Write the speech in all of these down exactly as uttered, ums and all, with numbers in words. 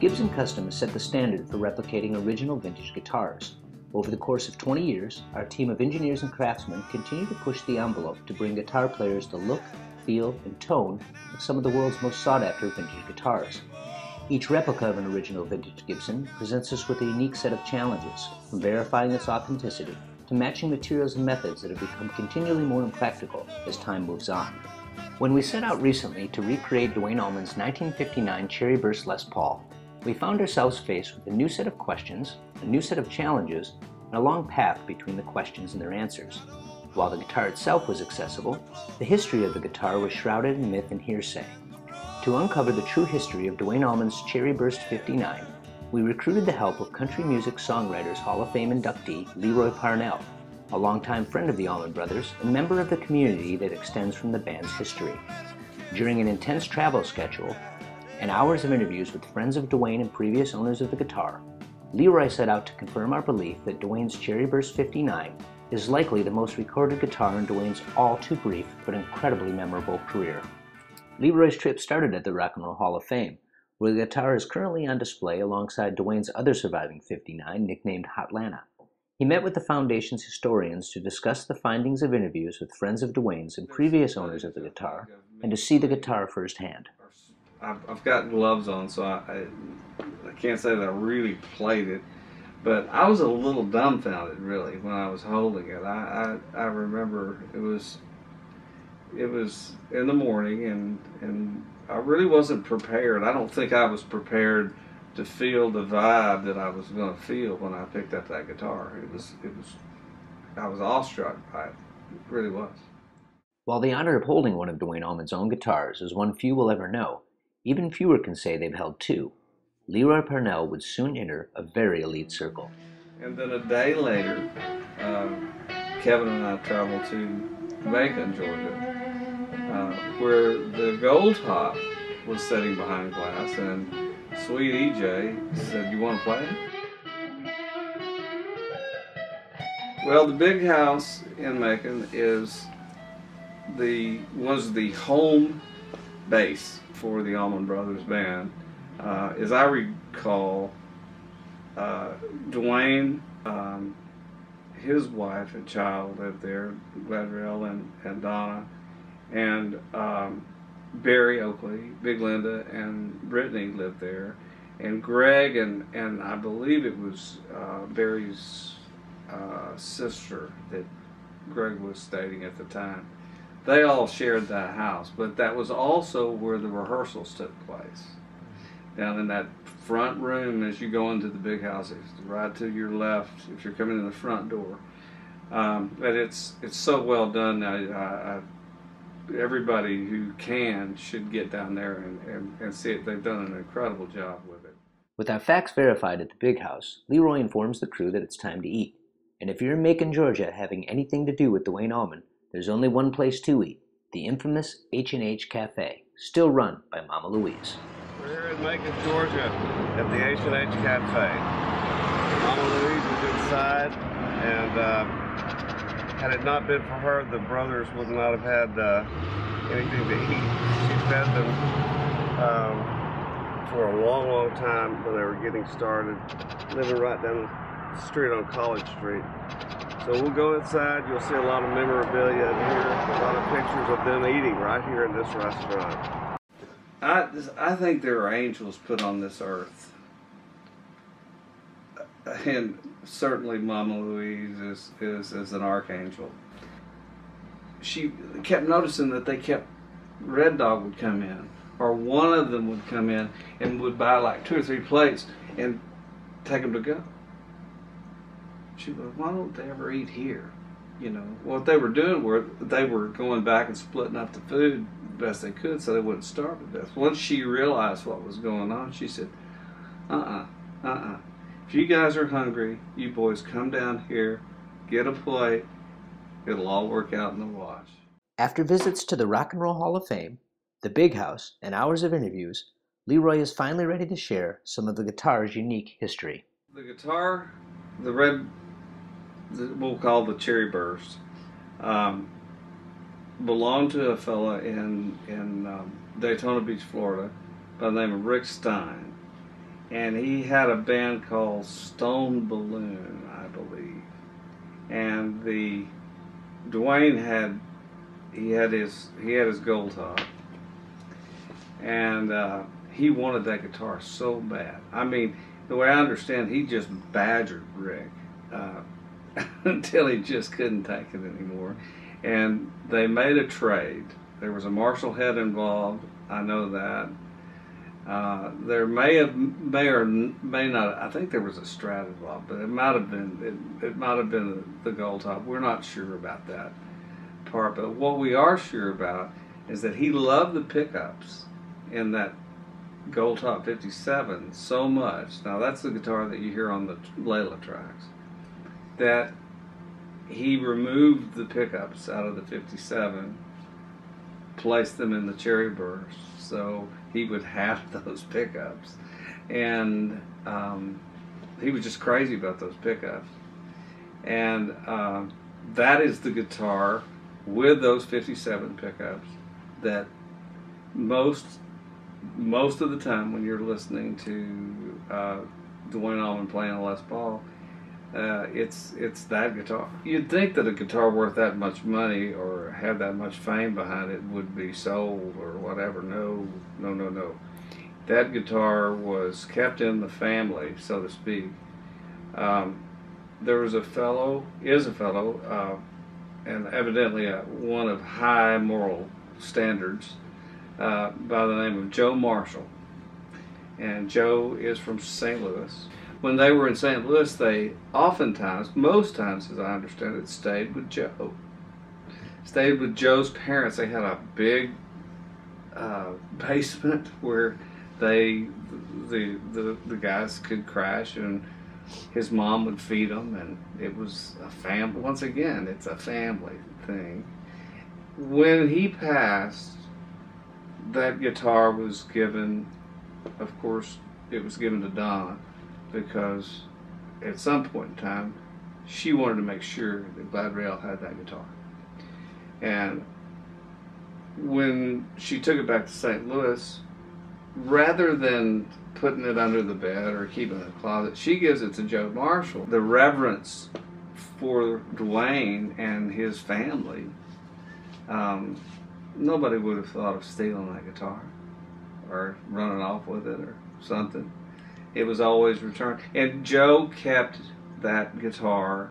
Gibson Custom has set the standard for replicating original vintage guitars. Over the course of twenty years, our team of engineers and craftsmen continue to push the envelope to bring guitar players the look, feel, and tone of some of the world's most sought-after vintage guitars. Each replica of an original vintage Gibson presents us with a unique set of challenges, from verifying its authenticity to matching materials and methods that have become continually more impractical as time moves on. When we set out recently to recreate Duane Allman's nineteen fifty-nine Cherry Burst Les Paul, we found ourselves faced with a new set of questions, a new set of challenges, and a long path between the questions and their answers. While the guitar itself was accessible, the history of the guitar was shrouded in myth and hearsay. To uncover the true history of Duane Allman's Cherry Burst fifty-nine, we recruited the help of Country Music Songwriters Hall of Fame inductee Lee Roy Parnell, a longtime friend of the Allman Brothers and member of the community that extends from the band's history. During an intense travel schedule and hours of interviews with friends of Duane and previous owners of the guitar, Lee Roy set out to confirm our belief that Duane's Cherry Burst fifty-nine is likely the most recorded guitar in Duane's all too brief but incredibly memorable career. Lee Roy's trip started at the Rock and Roll Hall of Fame, where the guitar is currently on display alongside Duane's other surviving fifty-nine, nicknamed Hotlanta. He met with the Foundation's historians to discuss the findings of interviews with friends of Duane's and previous owners of the guitar, and to see the guitar firsthand. I've got gloves on, so I, I, I can't say that I really played it, but I was a little dumbfounded, really, when I was holding it. I, I, I remember it was it was in the morning, and, and I really wasn't prepared. I don't think I was prepared to feel the vibe that I was going to feel when I picked up that guitar. It was, it was, I was awestruck by it. It really was. While the honor of holding one of Duane Allman's own guitars is one few will ever know, even fewer can say they've held two. Lee Roy Parnell would soon enter a very elite circle. And then a day later, uh, Kevin and I traveled to Macon, Georgia, uh, where the Gold Top was sitting behind glass, and Sweet E J said, "You want to play?" Well, the Big House in Macon is the was the home base for the Allman Brothers band. Uh, as I recall, uh, Duane, um, his wife and child lived there, Gladriel and, and Donna, and um, Barry Oakley, Big Linda, and Brittany lived there, and Greg and, and I believe it was uh, Barry's uh, sister that Greg was dating at the time. They all shared that house, but that was also where the rehearsals took place. Down in that front room as you go into the Big House, it's right to your left if you're coming in the front door. Um, but it's it's so well done. I, I, I, everybody who can should get down there and, and, and see it. They've done an incredible job with it. With our facts verified at the Big House, Lee Roy informs the crew that it's time to eat. And if you're in Macon, Georgia, having anything to do with Duane Allman, there's only one place to eat, the infamous H and H Cafe, still run by Mama Louise. We're here in Macon, Georgia, at the H and H Cafe. Mama Louise is inside, and uh, had it not been for her, the brothers would not have had uh, anything to eat. She fed them um, for a long, long time when they were getting started, living right down the street on College Street. So we'll go inside. You'll see a lot of memorabilia in here, a lot of pictures of them eating right here in this restaurant. I, I think there are angels put on this earth, and certainly Mama Louise is, is, is an archangel. She kept noticing that they kept, Red Dog would come in, or one of them would come in and would buy like two or three plates and take them to go. She was, why don't they ever eat here? You know, what they were doing were they were going back and splitting up the food the best they could so they wouldn't starve to death. Once she realized what was going on, she said, uh-uh, uh-uh. If you guys are hungry, you boys come down here, get a plate, it'll all work out in the wash. After visits to the Rock and Roll Hall of Fame, the Big House, and hours of interviews, Lee Roy is finally ready to share some of the guitar's unique history. The guitar, the red, we'll call the Cherry Burst, um, belonged to a fella in, in um, Daytona Beach, Florida, by the name of Rick Stein. and he had a band called Stone Balloon, I believe. And the Duane had he had his he had his gold top, and uh, he wanted that guitar so bad. I mean, the way I understand, he just badgered Rick uh, until he just couldn't take it anymore. And they made a trade. There was a Marshall head involved. I know that. Uh, there may have, may or may not. I think there was a Strat involved, but it might have been. It, it might have been the, the gold top. We're not sure about that part. But what we are sure about is that he loved the pickups in that gold top fifty-seven so much. Now that's the guitar that you hear on the Layla tracks. That he removed the pickups out of the fifty-seven, placed them in the Cherry Burst, so he would have those pickups, and um, he was just crazy about those pickups. And uh, that is the guitar with those fifty-seven pickups that most most of the time when you're listening to uh, Duane Allman playing a Les Paul, uh, it's it's that guitar. You'd think that a guitar worth that much money or have that much fame behind it would be sold or whatever. No, no, no, no. That guitar was kept in the family, so to speak. Um, there was a fellow, is a fellow, uh, and evidently a, one of high moral standards, uh, by the name of Joe Marshall. And Joe is from Saint Louis. When they were in Saint Louis, they oftentimes, most times as I understand it, stayed with Joe. Stayed with Joe's parents. They had a big uh, basement where they, the, the, the guys could crash, and his mom would feed them, and it was a family. Once again, it's a family thing. When he passed, that guitar was given, of course, it was given to Donna, because at some point in time, she wanted to make sure that Glad Rail had that guitar. And when she took it back to Saint Louis, rather than putting it under the bed or keeping it in the closet, she gives it to Joe Marshall. The reverence for Duane and his family, um, nobody would have thought of stealing that guitar or running off with it or something. It was always returned. And Joe kept that guitar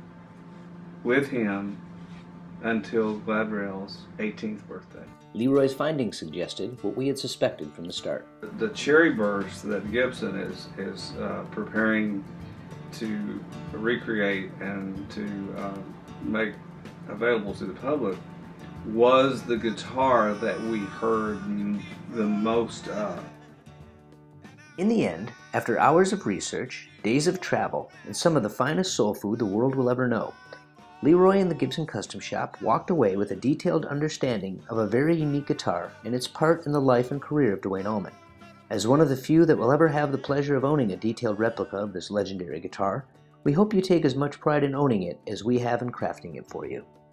with him until Glad Rail's eighteenth birthday. Lee Roy's findings suggested what we had suspected from the start. The Cherry Burst that Gibson is, is uh, preparing to recreate and to uh, make available to the public was the guitar that we heard the most of. In the end, after hours of research, days of travel, and some of the finest soul food the world will ever know, Lee Roy and the Gibson Custom Shop walked away with a detailed understanding of a very unique guitar and its part in the life and career of Duane Allman. As one of the few that will ever have the pleasure of owning a detailed replica of this legendary guitar, we hope you take as much pride in owning it as we have in crafting it for you.